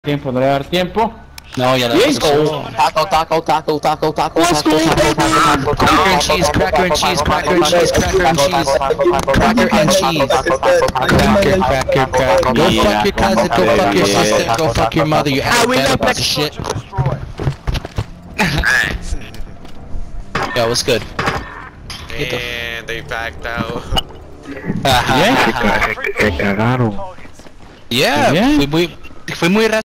Tiempo, no le va a dar tiempo. No, ya la Let's pasó. Taco. Let's go, Cracker and cheese, cracker and cheese, cracker and cheese, cracker and cheese, cracker and cheese. Cracker. Go fuck your cousin, go fuck your sister, go fuck your mother, you alphabet piece of shit. Yo, what's good? And they backed out. Yeah, fue muy